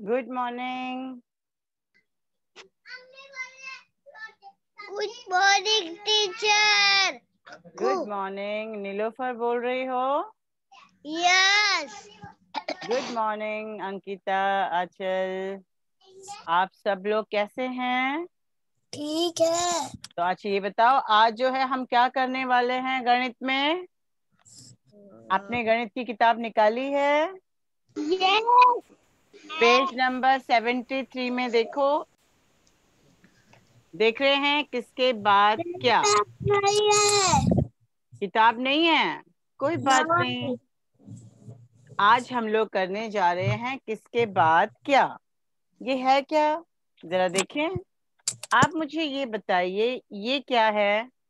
Good morning. Good morning teacher. Good morning. Nilofar बोल रही हो? Yes. Good morning Ankita, Anchal, आप सब लोग कैसे हैं? ठीक है। तो अच्छा ये बताओ, आज जो है हम क्या करने वाले हैं गणित में? आपने गणित की किताब निकाली है? यस। पेज नंबर 73 में देखो। देख रहे हैं किसके बाद क्या? नहीं है। किताब नहीं है, कोई बात नहीं। आज हम लोग करने जा रहे हैं किसके बाद क्या। ये है क्या, जरा देखें। आप मुझे ये बताइए, ये क्या है?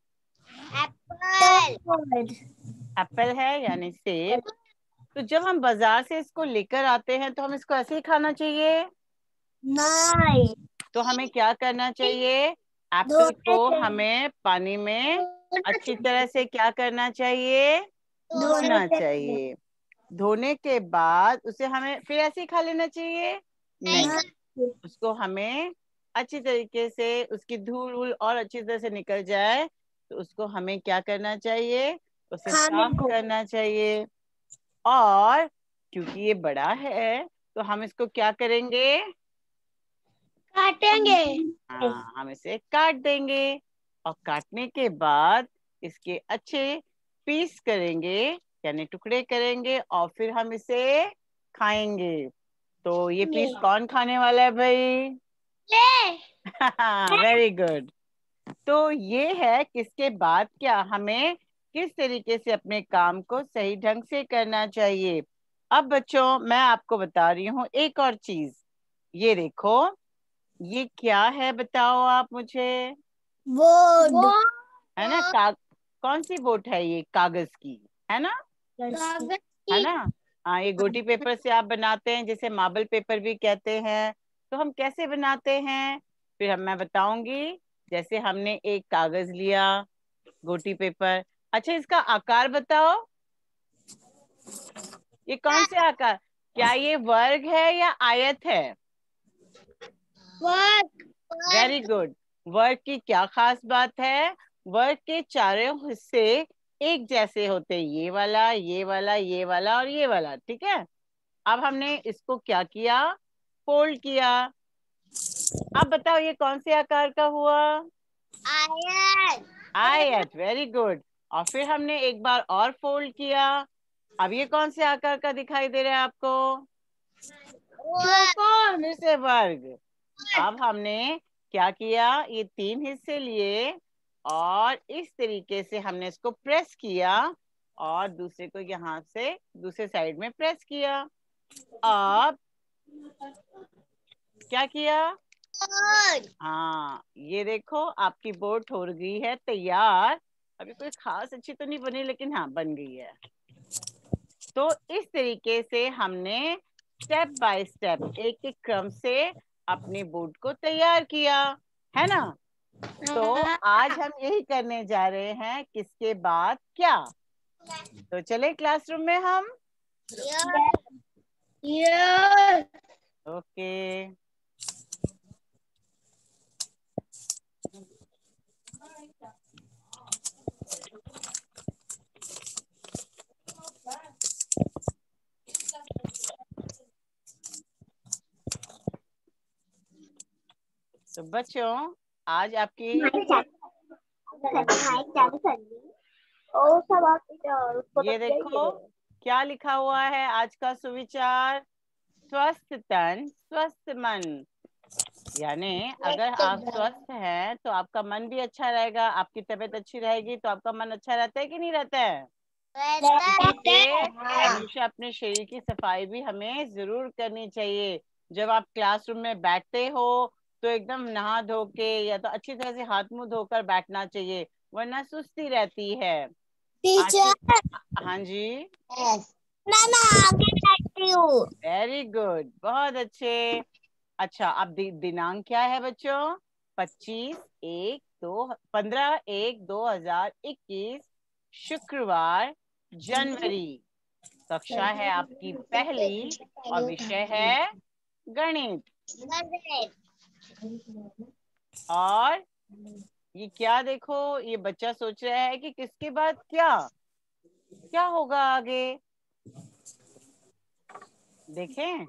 एप्पल। एप्पल है यानी सेब। तो जब हम बाजार से इसको लेकर आते हैं तो हम इसको ऐसे ही खाना चाहिए? नहीं। तो हमें क्या करना चाहिए? एप्पल धोना को चाहिए। हमें पानी में धोना अच्छी तरह से क्या करना चाहिए? धोना चाहिए। चाहिए। धोने के बाद उसे हमें फिर ऐसे ही खा लेना चाहिए? नहीं, उसको हमें अच्छी तरीके से उसकी धूल वूल और अच्छी तरह से निकल जाए तो उसको हमें क्या करना चाहिए? उसे खाने साफ को। करना चाहिए। और क्योंकि ये बड़ा है तो हम इसको क्या करेंगे? काटेंगे। हाँ, हम इसे काट देंगे। और काटने के बाद इसके अच्छे पीस करेंगे, यानी टुकड़े करेंगे, और फिर हम इसे खाएंगे। तो ये पीस कौन खाने वाला है भाई? Very good. तो ये है किसके बाद क्या, हमें किस तरीके से अपने काम को सही ढंग से करना चाहिए। अब बच्चों मैं आपको बता रही हूँ एक और चीज। ये देखो, ये क्या है बताओ आप मुझे? बोर्ड। है ना, कौन सी बोट है ये? कागज की, है ना? कागज है की। ना? हाँ, ये गोटी पेपर से आप बनाते हैं, जिसे मार्बल पेपर भी कहते हैं। तो हम कैसे बनाते हैं फिर मैं बताऊंगी। जैसे हमने एक कागज लिया, गोटी पेपर। अच्छा, इसका आकार बताओ, ये कौन से आकार? क्या ये वर्ग है या आयत है? वर्क। Very good. वर्ग की क्या खास बात है? वर्ग के चारों हिस्से एक जैसे होते हैं, ये वाला, ये वाला, ये वाला और ये वाला, ठीक है। अब हमने इसको क्या किया? फोल्ड किया। अब बताओ ये कौन से आकार का हुआ? आयत। आयत, वेरी गुड। और फिर हमने एक बार और फोल्ड किया। अब ये कौन से आकार का दिखाई दे रहा है आपको? चौकोर, फिर से वर्ग। अब हमने क्या किया? ये तीन हिस्से लिए और इस तरीके से हमने इसको प्रेस किया और दूसरे को यहाँ से दूसरे साइड में प्रेस किया। अब क्या किया? हाँ, ये देखो आपकी बोट हो गई है तैयार। अभी कोई खास अच्छी तो नहीं बनी, लेकिन हाँ बन गई है। तो इस तरीके से हमने स्टेप बाय स्टेप, एक एक क्रम से अपनी बोट को तैयार किया, है ना? तो आज हम यही करने जा रहे हैं, किसके बाद क्या। तो चले क्लासरूम में हम। ओके। तो बच्चों आज आपकी ये देखो क्या लिखा हुआ है आज का सुविचार। स्वस्थ तन स्वस्थ मन। यानी अगर आप स्वस्थ हैं तो आपका मन भी अच्छा रहेगा, आपकी तबीयत अच्छी रहेगी तो आपका मन अच्छा रहता है कि नहीं रहता है? इसीलिए हमेशा अपने शरीर की सफाई भी हमें जरूर करनी चाहिए। जब आप क्लासरूम में बैठते हो तो एकदम नहा धो के या तो अच्छी तरह से हाथ मुंह धोकर बैठना चाहिए, वरना सुस्ती रहती है। आज टीचर। हाँ जी, ना आगे बैठती हूँ। वेरी गुड, बहुत अच्छे। अच्छा, अब दिनांक क्या है बच्चों? 15/1/2021 शुक्रवार, जनवरी। कक्षा है आपकी पहली और विषय है गणित। गणित। और ये क्या देखो, ये बच्चा सोच रहा है कि किसके बाद क्या क्या होगा आगे। देखें,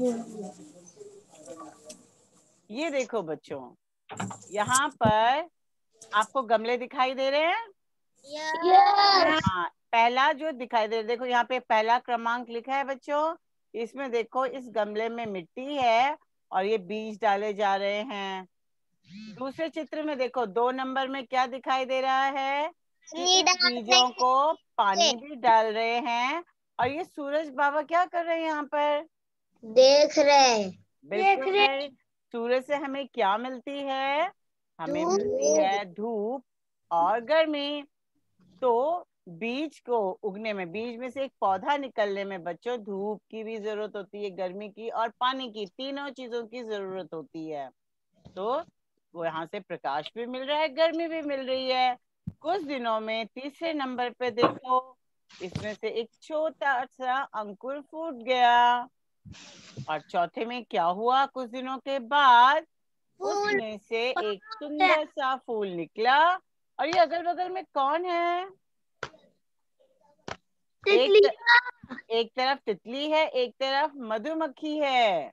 ये देखो बच्चों, यहाँ पर आपको गमले दिखाई दे रहे हैं। यस। हाँ, पहला जो दिखाई दे रहा है, देखो यहाँ पे पहला क्रमांक लिखा है बच्चों। इसमें देखो, इस गमले में मिट्टी है और ये बीज डाले जा रहे हैं। दूसरे चित्र में देखो, 2 नंबर में क्या दिखाई दे रहा है कि पानी इन डाल बीजों को रहे पानी भी डाल रहे हैं। और ये सूरज बाबा क्या कर रहे हैं यहाँ पर? देख रहे। बिल्कुल नहीं। सूरज से हमें क्या मिलती है? हमें मिलती है धूप और गर्मी। तो बीज को उगने में, बीज में से एक पौधा निकलने में बच्चों, धूप की भी जरूरत होती है, गर्मी की और पानी की, तीनों चीजों की जरूरत होती है। तो वो यहाँ से प्रकाश भी मिल रहा है, गर्मी भी मिल रही है। कुछ दिनों में तीसरे नंबर पे देखो, इसमें से एक छोटा सा अंकुर फूट गया। और चौथे में क्या हुआ? कुछ दिनों के बाद उसमें से एक सुंदर सा फूल निकला। और ये अगल बगल में कौन है? एक तरफ तितली है, एक तरफ मधुमक्खी है।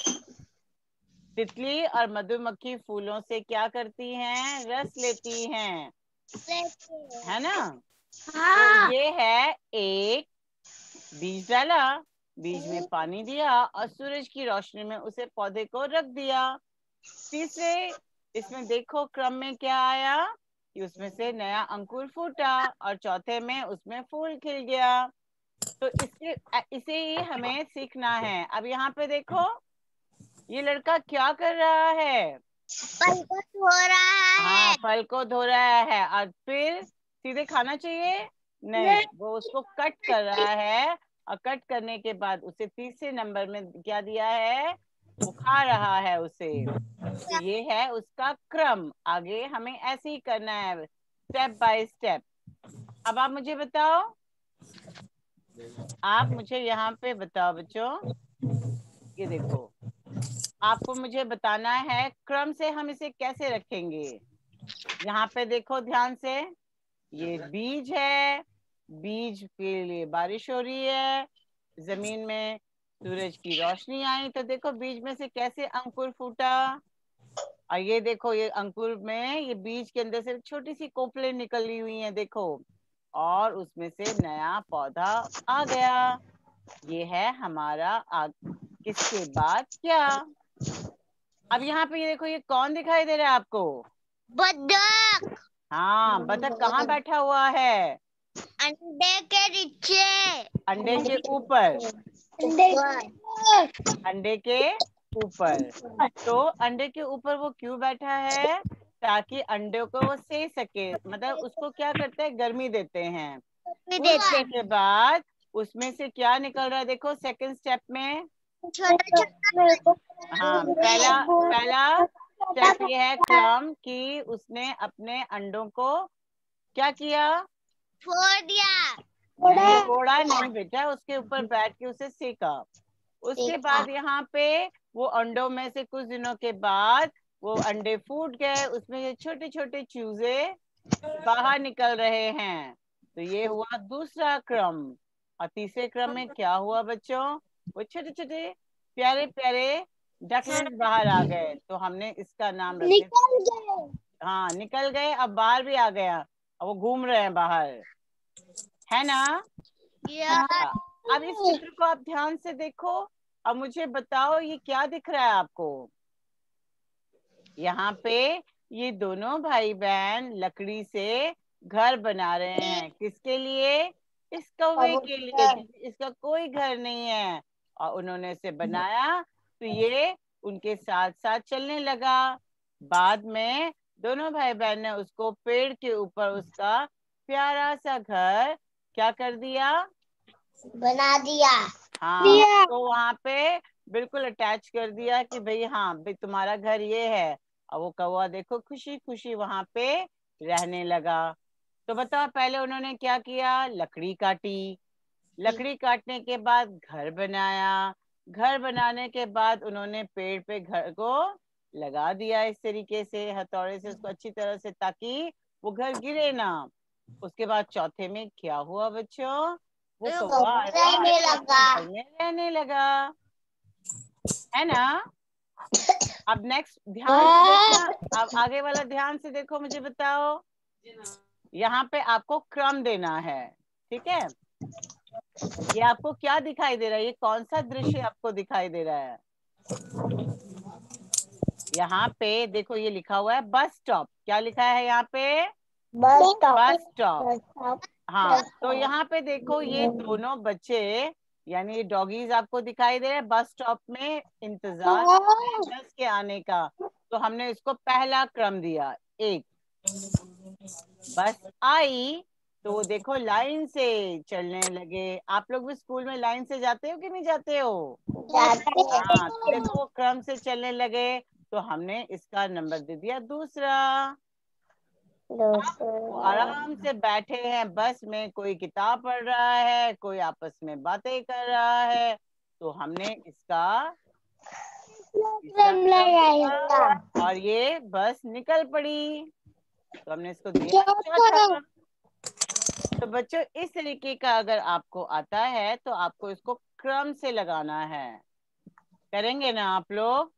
तितली और मधुमक्खी फूलों से क्या करती हैं? रस लेती हैं, है ना। तो हाँ। ये है एक बीज डाला, बीज में पानी दिया और सूरज की रोशनी में उसे पौधे को रख दिया। तीसरे इसमें देखो क्रम में क्या आया कि उसमें से नया अंकुर फूटा और चौथे में उसमें फूल खिल गया। तो इसे ही हमें सीखना है। अब यहाँ पे देखो, ये लड़का क्या कर रहा है? फल को धो रहा हाँ, है। फल को धो रहा है और फिर सीधे खाना चाहिए? नहीं, वो उसको कट कर रहा है। और कट करने के बाद उसे तीसरे नंबर में क्या दिया है? वो खा रहा है उसे। तो ये है उसका क्रम। आगे हमें ऐसे ही करना है, स्टेप बाय स्टेप। अब आप मुझे बताओ, आप मुझे यहाँ पे बताओ बच्चों, ये देखो, आपको मुझे बताना है क्रम से हम इसे कैसे रखेंगे। यहाँ पे देखो ध्यान से, ये बीज है, बीज के लिए बारिश हो रही है, जमीन में सूरज की रोशनी आई तो देखो बीज में से कैसे अंकुर फूटा। और ये देखो, ये अंकुर में, ये बीज के अंदर से छोटी सी कोपलें निकली हुई हैं देखो, और उसमें से नया पौधा आ गया। ये है हमारा किसके बाद क्या। अब यहाँ पे ये देखो, ये कौन दिखाई दे रहा है आपको? बतख। हाँ, बतख कहाँ बैठा हुआ है? अंडे के नीचे। अंडे के ऊपर। अंडे अंडे के ऊपर। तो अंडे के ऊपर वो क्यों बैठा है? ताकि अंडे को वो सेक सके, मतलब उसको क्या करते हैं? गर्मी देते हैं। भी कुछ देते देर के बाद उसमें से क्या निकल रहा है? देखो सेकंड स्टेप में। छोटा हाँ, पहला पहला स्टेप ये है क्रम कि उसने अपने अंडों को क्या किया? फोड़ दिया। नहीं, फोड़ा नहीं बेटा, उसके ऊपर बैठ के उसे सेका। उसके देखा। बाद यहाँ पे वो अंडों में से कुछ दिनों के बाद वो अंडे फूट गए, उसमें ये छोटे छोटे चूजे बाहर निकल रहे हैं। तो ये हुआ दूसरा क्रम। और तीसरे क्रम में क्या हुआ बच्चों? वो छोटे छोटे प्यारे प्यारे डकलिंग्स बाहर आ गए, तो हमने इसका नाम रख दिया। निकल गए। हाँ, निकल गए, अब बाहर भी आ गया, अब वो घूम रहे हैं बाहर, है ना। यार। अच्छा, अब इस चित्र को आप ध्यान से देखो। अब मुझे बताओ ये क्या दिख रहा है आपको? यहाँ पे ये दोनों भाई बहन लकड़ी से घर बना रहे हैं। किसके लिए? इस कौवे के लिए, क्योंकि इसका कोई घर नहीं है और उन्होंने इसे बनाया। तो ये उनके साथ साथ चलने लगा। बाद में दोनों भाई बहन ने उसको पेड़ के ऊपर उसका प्यारा सा घर क्या कर दिया? बना दिया। हाँ, उसको वहां पे बिल्कुल अटैच कर दिया कि भाई हाँ भाई तुम्हारा घर ये है। और वो कौवा देखो खुशी खुशी वहां पे रहने लगा। तो बताओ, पहले उन्होंने क्या किया? लकड़ी काटी, लकड़ी काटने के बाद घर बनाया, घर बनाने के बाद उन्होंने पेड़ पे घर को लगा दिया इस तरीके से, हथौड़े से उसको अच्छी तरह से, ताकि वो घर गिरे ना। उसके बाद चौथे में क्या हुआ बच्चों? वो कौवा आया और रहने वो अपने लगा। घर में रहने लगा, है ना। अब नेक्स्ट ध्यान से देखना, अब आगे वाला ध्यान से देखो, मुझे बताओ। यहाँ पे आपको क्रम देना है, ठीक है। ये आपको क्या दिखाई दे रहा है? ये कौन सा दृश्य आपको दिखाई दे रहा है? यहाँ पे देखो, ये लिखा हुआ है बस स्टॉप। क्या लिखा है यहाँ पे? बस बस स्टॉप। स्टॉप। हाँ, तो यहाँ पे देखो, ये दोनों बच्चे यानी ये डॉगीज आपको दिखाई दे रहे हैं, बस स्टॉप में इंतजार कर रहे हैं बस के आने का। तो हमने इसको पहला क्रम दिया। एक, बस आई तो वो देखो लाइन से चलने लगे। आप लोग भी स्कूल में लाइन से जाते हो कि नहीं जाते हो? जाते हाँ, तो देखो वो क्रम से चलने लगे, तो हमने इसका नंबर दे दिया दूसरा। वो आराम से बैठे हैं बस में, कोई किताब पढ़ रहा है, कोई आपस में बातें कर रहा है, तो हमने इसका तीसरा क्रम दिया और ये बस निकल पड़ी, तो हमने इसको दिया चौथा। तो बच्चों, इस तरीके का अगर आपको आता है तो आपको इसको क्रम से लगाना है। करेंगे ना आप लोग?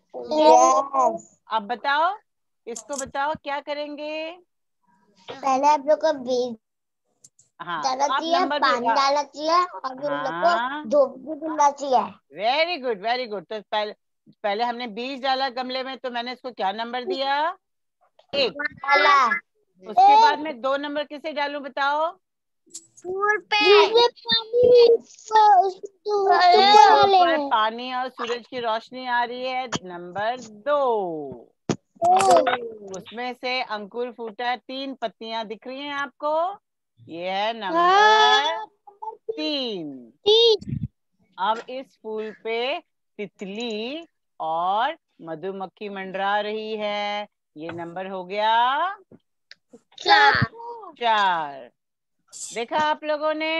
अब बताओ, इसको बताओ क्या करेंगे? पहले आप लोग को बीज हाँ, तो डालना आप चाहिए, नंबर भी, पानी डालना चाहिए और फिर उन लोग को हाँ, धूप भी देना चाहिए। Very good very good. तो पहले पहले हमने बीज डाला गमले में, तो मैंने इसको क्या नंबर दिया? एक। डाला उसके बाद में 2 नंबर किसे डालूं बताओ? फूल पे पानी जिसके ऊपर पानी और सूरज की रोशनी आ रही है, नंबर 2। उसमें से अंकुर फूटा, 3 पत्तियां दिख रही हैं आपको, ये है नंबर 3। अब इस फूल पे तितली और मधुमक्खी मंडरा रही है, ये नंबर हो गया 4। देखा आप लोगों ने?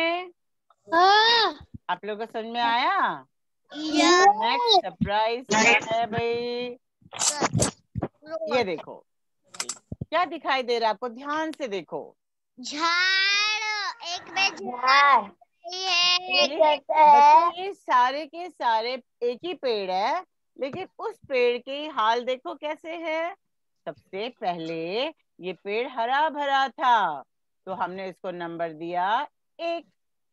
आप लोगों को समझ में आया? नेक्स्ट सरप्राइज क्या है भाई? ये देखो, क्या दिखाई दे रहा है आपको? ध्यान से देखो। झाड़, एक में झाड़ ये है। बच्चों, ये सारे के सारे एक ही पेड़ है, लेकिन उस पेड़ की हाल देखो कैसे है। सबसे पहले ये पेड़ हरा भरा था, तो हमने इसको नंबर दिया 1।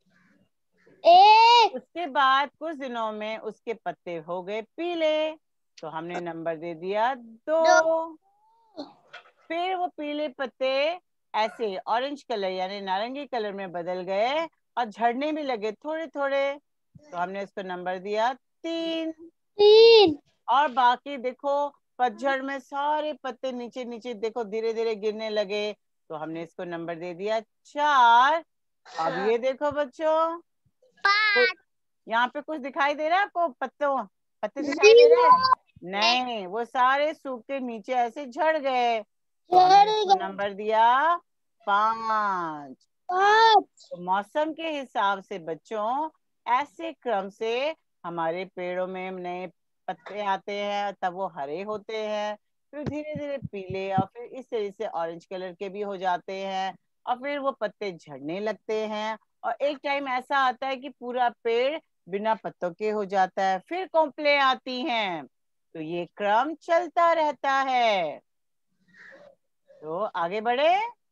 उसके बाद कुछ दिनों में उसके पत्ते हो गए पीले, तो हमने नंबर दे दिया 2। फिर वो पीले पत्ते ऐसे ऑरेंज कलर यानी नारंगी कलर में बदल गए और झड़ने भी लगे थोड़े थोड़े, तो हमने इसको नंबर दिया 3। और बाकी देखो, पतझड़ में सारे पत्ते नीचे नीचे देखो धीरे धीरे गिरने लगे, तो हमने इसको नंबर दे दिया 4। अब ये देखो बच्चों, यहाँ पे कुछ दिखाई दे रहा है आपको? पत्ते दिखाई दे रहे हैं? नहीं, वो सारे सूख के नीचे ऐसे झड़ गए, तो हमने इसको नंबर दिया 5। तो मौसम के हिसाब से बच्चों, ऐसे क्रम से हमारे पेड़ों में नए पत्ते आते हैं, तब वो हरे होते हैं, फिर धीरे धीरे पीले और फिर इस तरह से ऑरेंज कलर के भी हो जाते हैं, और फिर वो पत्ते झड़ने लगते हैं, और एक टाइम ऐसा आता है कि पूरा पेड़ बिना पत्तों के हो जाता है, फिर कोंपलें आती हैं। तो ये क्रम चलता रहता है। तो आगे बढ़े।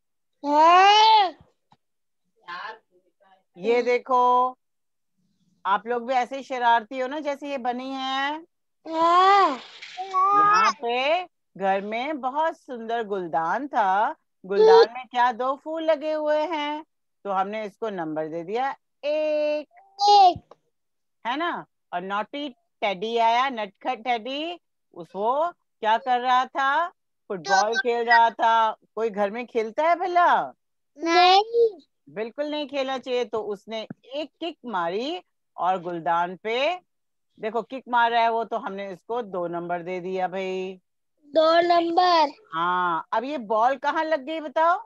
ये देखो, आप लोग भी ऐसे ही शरारती हो ना जैसे ये बनी है। यहाँ पे घर में बहुत सुंदर गुलदान था, गुलदान में क्या 2 फूल लगे हुए हैं, तो हमने इसको नंबर दे दिया 1, है ना। और नॉटी टेडी आया, नटखट टेडी, उसको क्या कर रहा था? फुटबॉल खेल रहा था। कोई घर में खेलता है भला? नहीं। बिल्कुल नहीं खेलना चाहिए। तो उसने एक किक मारी और गुलदान पे देखो किक मार रहा है वो, तो हमने इसको 2 नंबर दे दिया भाई। 2 नंबर। हाँ, अब ये बॉल कहाँ लग गई बताओ?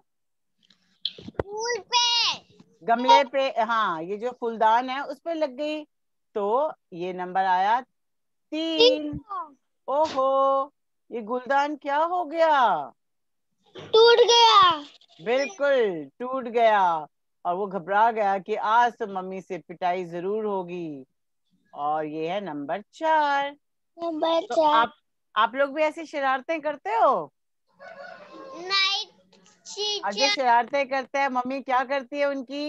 फूल पे। गमले पे, हाँ, ये जो फूलदान है उस पे लग गई। तो ये नंबर आया 3। ओहो, ये गुलदान क्या हो गया? टूट गया। बिल्कुल टूट गया। और वो घबरा गया कि आज तो मम्मी से पिटाई जरूर होगी। और ये है नंबर 4। नंबर तो 4। आप लोग भी ऐसी शरारतें करते हो? नहीं और जो शरारतें करते हैं मम्मी क्या करती है उनकी?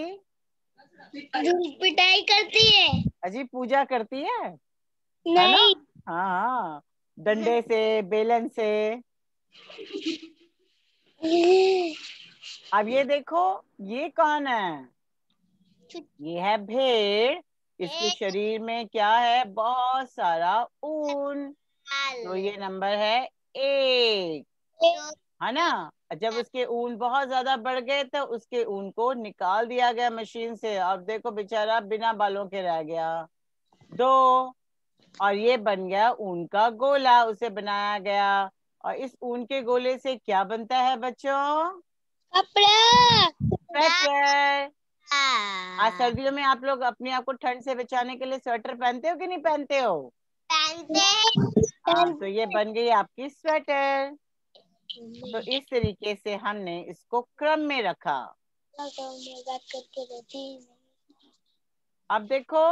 पिटाई करती है। अजी पूजा करती है ना? नहीं। हाँ हाँ, डंडे से, बेलन से। अब ये देखो, ये कौन है? ये है भेड़। इसके शरीर में क्या है? बहुत सारा ऊन। तो ये नंबर है 1, है ना? जब उसके ऊन बहुत ज्यादा बढ़ गए तो उसके ऊन को निकाल दिया गया मशीन से, और देखो बेचारा बिना बालों के रह गया। 2, और ये बन गया ऊन का गोला, उसे बनाया गया। और इस ऊन के गोले से क्या बनता है बच्चों? कपड़ा। स्वेटर। आज सर्दियों में आप लोग अपने आप को ठंड से बचाने के लिए स्वेटर पहनते हो कि नहीं पहनते हो? पहनते हैं। हाँ, तो ये बन गई आपकी स्वेटर। तो इस तरीके से हमने इसको क्रम में रखा। बात करके रहती। अब देखो,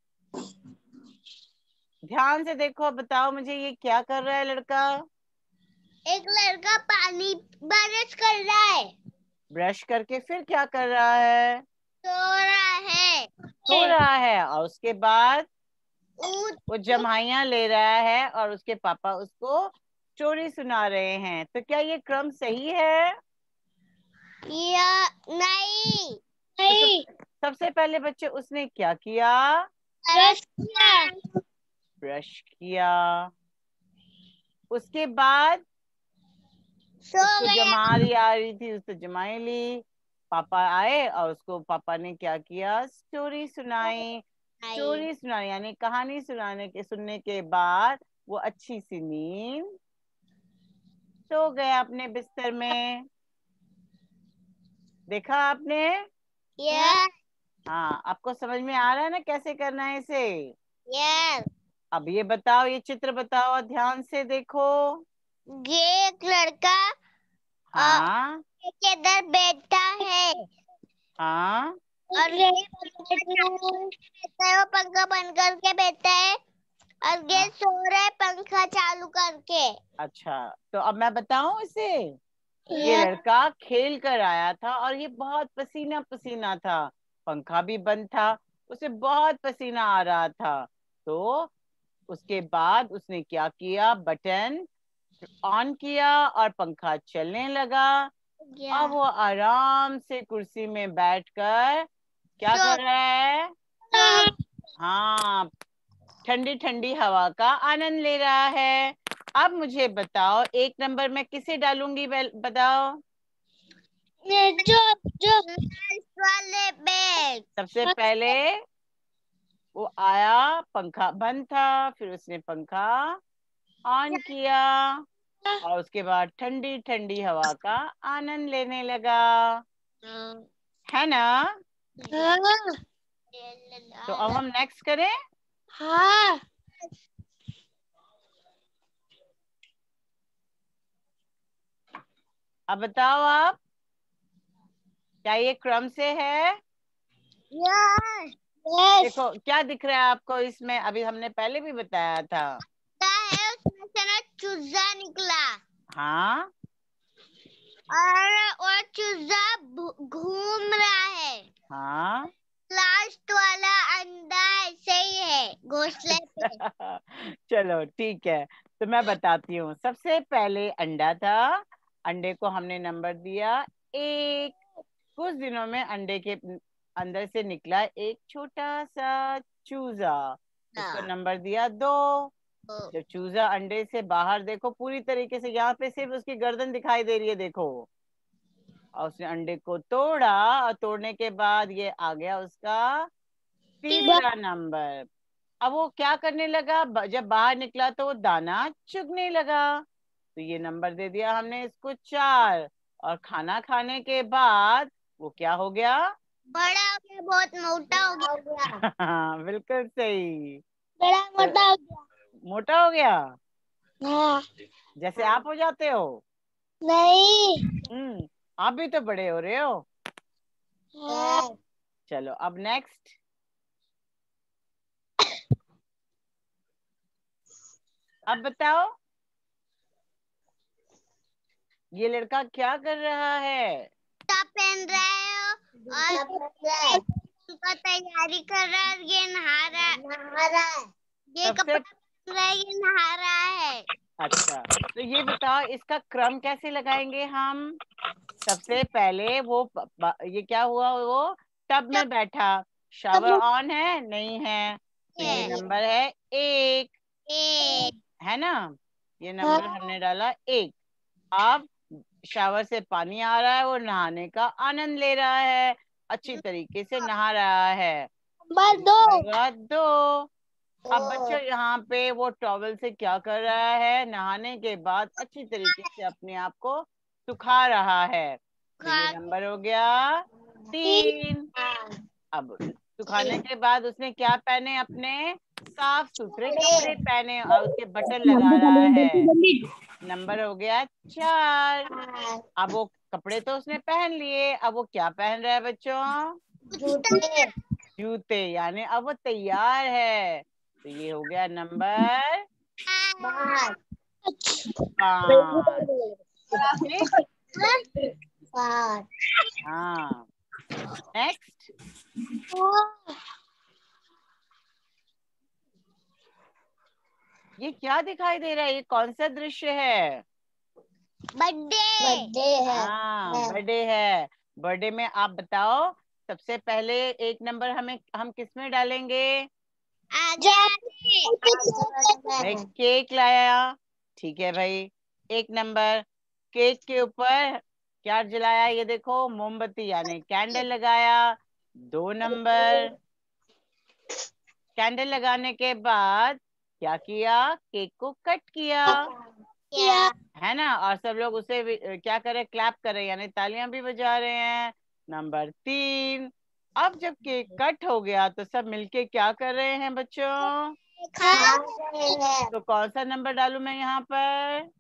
ध्यान से देखो, बताओ मुझे ये क्या कर रहा है लड़का? एक लड़का पानी ब्रश कर रहा है। ब्रश करके फिर क्या कर रहा है? सो सो रहा है। और उसके बाद रहा वो जम्हाइयां ले रहा है और उसके पापा उसको स्टोरी सुना रहे हैं। तो क्या ये क्रम सही है? या नहीं। तो नहीं। सबसे पहले बच्चे उसने क्या किया? ब्रश किया। ब्रश किया। उसके बाद सो उसको गया। जमारी आ रही थी, उसको जमाई ली। पापा आए और उसको पापा ने क्या किया? स्टोरी सुनाई। स्टोरी सुनाई यानी कहानी सुनने के बाद वो अच्छी सी नींद सो गया अपने बिस्तर में। देखा आपने? यस। हाँ, आपको समझ में आ रहा है ना कैसे करना है इसे? यस। अब ये बताओ, ये चित्र बताओ, ध्यान से देखो। ये एक लड़का हाँ के इधर बैठा है। हाँ और ये वो पंखा बंद करके बैठा है। और ये हाँ। सो रहा है पंखा चालू करके। अच्छा, तो अब मैं बताऊं इसे। ये लड़का खेल कर आया था और ये बहुत पसीना पसीना था। पंखा भी बंद था, उसे बहुत पसीना आ रहा था। तो उसके बाद उसने क्या किया? बटन ऑन किया और पंखा चलने लगा। अब वो आराम से कुर्सी में बैठकर क्या सो कर रहा है? हाँ, ठंडी ठंडी हवा का आनंद ले रहा है। अब मुझे बताओ, 1 नंबर मैं किसे डालूंगी? बताओ। जो जो वाले बैग। सबसे पहले वो आया, पंखा बंद था, फिर उसने पंखा ऑन किया और उसके बाद ठंडी ठंडी हवा का आनंद लेने लगा, है ना? हाँ। तो अब हम नेक्स्ट करें। हाँ। अब बताओ आप, क्या ये क्रम से है? यस। यस। देखो क्या दिख रहा है आपको इसमें? अभी हमने पहले भी बताया था। है उसमें से ना चूजा निकला। हाँ और चूजा घूम रहा है। हाँ। लास्ट वाला अंडा ऐसे ही है घोंसले पे। चलो ठीक है, तो मैं बताती हूँ। सबसे पहले अंडा था, अंडे को हमने नंबर दिया 1। कुछ दिनों में अंडे के अंदर से निकला एक छोटा सा चूजा, उसको नंबर दिया 2। जब चूजा अंडे से बाहर, देखो पूरी तरीके से यहाँ पे सिर्फ उसकी गर्दन दिखाई दे रही है, देखो। और उसने अंडे को तोड़ा और तोड़ने के बाद ये आ गया उसका तीसरा नंबर। अब वो क्या करने लगा? जब बाहर निकला तो वो दाना चुगने लगा। तो ये नंबर दे दिया हमने इसको 4। और खाना खाने के बाद वो क्या हो गया? बड़ा हो गया, बहुत मोटा हो गया। हाँ बिल्कुल सही। बड़ा मोटा हो गया। मोटा हो गया, हाँ। जैसे आप हो जाते हो। नहीं। आप भी तो बड़े हो रहे हो। हाँ। चलो अब नेक्स्ट। अब बताओ ये लड़का क्या कर रहा है। जूता पहन रहा है और उनका तैयारी कर रहा है। ये नहा रहा है। ये सबसे कपड़ा पहन रहा है, ये नहा रहा है। अच्छा, तो ये बताओ इसका क्रम कैसे लगाएंगे हम। सबसे पहले वो ये क्या हुआ, वो टब में बैठा, शावर ऑन है नहीं है, तो ये नंबर है 1, है ना। ये नंबर हमने डाला 1। अब शावर से पानी आ रहा है, वो नहाने का आनंद ले रहा है, अच्छी तरीके से नहा रहा है। नंबर 2। अब बच्चों यहाँ पे वो टॉवल से क्या कर रहा है, नहाने के बाद अच्छी तरीके से अपने आप को सुखा रहा है, तो ये नंबर हो गया 3। अब सुखाने के बाद उसने क्या पहने, अपने साफ सुथरे कपड़े पहने और उसके बटन लगा रहा है, नंबर हो गया 4। अब वो कपड़े तो उसने पहन लिए, अब वो क्या पहन रहा है बच्चों, जूते, यानी अब वो तैयार है, तो ये हो गया नंबर 5। ठीक। हाँ नेक्स्ट। ये क्या दिखाई दे रहा है, ये कौन सा दृश्य है। बर्थडे है। हाँ बर्थडे है। बर्थडे में आप बताओ सबसे पहले 1 नंबर हम किस में डालेंगे। भाई केक लाया, ठीक है भाई, 1 नंबर। केक के ऊपर क्या जलाया, ये देखो मोमबत्ती यानी कैंडल लगाया, 2 नंबर। कैंडल लगाने के बाद क्या किया, केक को कट किया, है ना, और सब लोग उसे क्या करे, क्लैप करे, यानी तालियां भी बजा रहे हैं, नंबर 3। अब जब केक कट हो गया तो सब मिलके क्या कर रहे हैं बच्चों, तो कौन सा नंबर डालूं मैं यहाँ पर।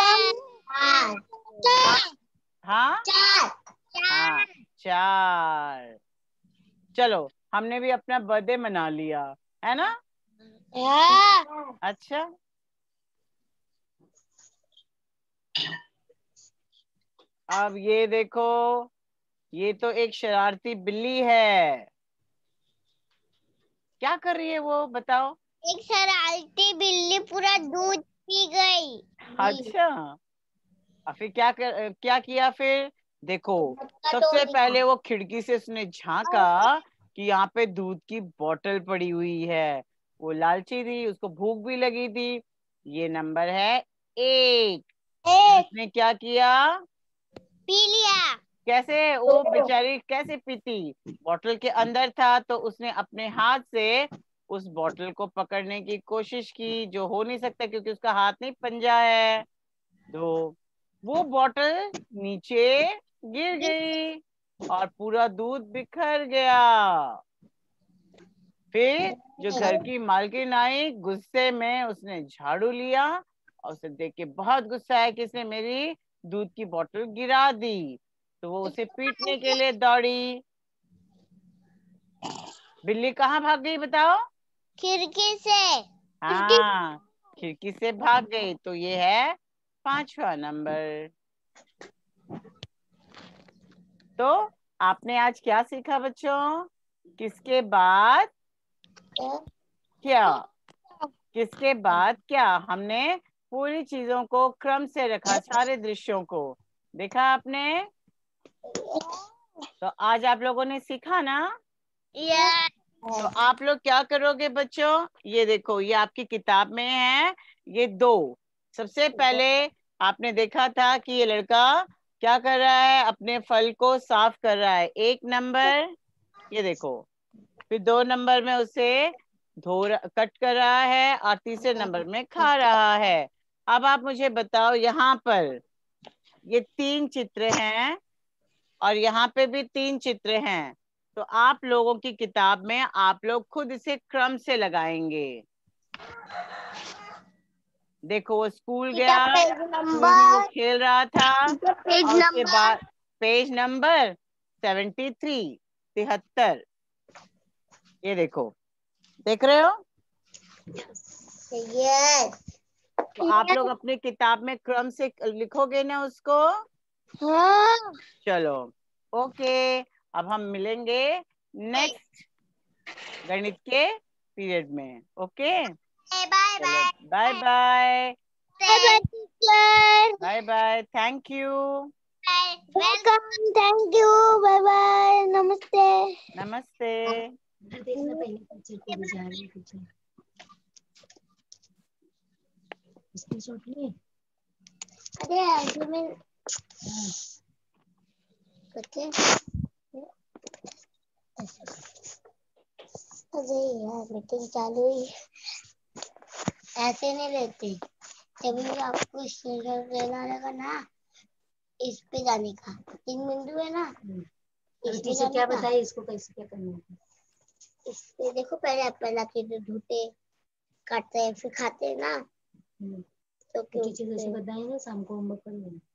हाँ हाँ 4। चलो हमने भी अपना बर्थडे मना लिया, है ना। अच्छा, अब ये देखो, ये तो एक शरारती बिल्ली है, क्या कर रही है वो बताओ। एक शरारती बिल्ली पूरा दूध पी गई। अच्छा, और फिर क्या किया फिर, देखो सबसे पहले वो खिड़की से उसने झांका कि यहाँ पे दूध की बोतल पड़ी हुई है, वो लालची थी, उसको भूख भी लगी थी, ये नंबर है 1। उसने क्या किया, पी लिया। कैसे, वो बेचारी कैसे पीती, बोतल के अंदर था, तो उसने अपने हाथ से उस बोतल को पकड़ने की कोशिश की, जो हो नहीं सकता क्योंकि उसका हाथ नहीं, पंजा है। तो वो बोतल नीचे गिर गई और पूरा दूध बिखर गया। फिर जो घर की मालकिन आई, गुस्से में उसने झाड़ू लिया और उसे देख के बहुत गुस्सा है कि इसने मेरी दूध की बोतल गिरा दी, तो वो उसे पीटने के लिए दौड़ी। बिल्ली कहाँ भाग गई बताओ। खिड़की से। हाँ खिड़की से भाग गई, तो ये है 5वां नंबर। तो आपने आज क्या सीखा बच्चों, किसके बाद क्या, किसके बाद क्या, हमने पूरी चीजों को क्रम से रखा, सारे दृश्यों को देखा आपने। तो आज आप लोगों ने सीखा ना, तो आप लोग क्या करोगे बच्चों, ये देखो ये आपकी किताब में है, ये 2। सबसे पहले आपने देखा था कि ये लड़का क्या कर रहा है, अपने फल को साफ कर रहा है, 1 नंबर, ये देखो। फिर 2 नंबर में उसे कट कर रहा है, और तीसरे नंबर में खा रहा है। अब आप मुझे बताओ, यहाँ पर ये 3 चित्र हैं और यहाँ पे भी 3 चित्र हैं, तो तो आप लोगों की किताब में आप लोग खुद इसे क्रम से लगाएंगे। देखो वो स्कूल गया, स्कूल में वो खेल रहा था, और उसके बाद पेज नंबर 73, 73। ये देखो, देख रहे हो? यस। तो आप लोग अपने किताब में क्रम से लिखोगे ना उसको। हाँ। चलो, ओके, अब हम मिलेंगे नेक्स्ट गणित के पीरियड में। Okay, bye bye. Bye bye, bye bye teacher. Bye bye, thank you, welcome, thank you, bye bye, नमस्ते। नमस्ते। देखना पहले टीचर को भी जा रही टीचर स्क्रीनशॉट ले। अरे अभी मैं करते। अरे यार मीटिंग चालू हुई, ऐसे नहीं लेते। तभी आपको स्क्रीनशॉट लेना रहेगा ना, इस पे जाने का 3 बिंदु है ना, अभी टीचर क्या बताए इसको कैसे क्या करना है। इस पे देखो, पहला चीज धोते काटते हैं फिर खाते हैं ना। तो टीचर जैसे बताए ना शाम को होमवर्क कर लेना।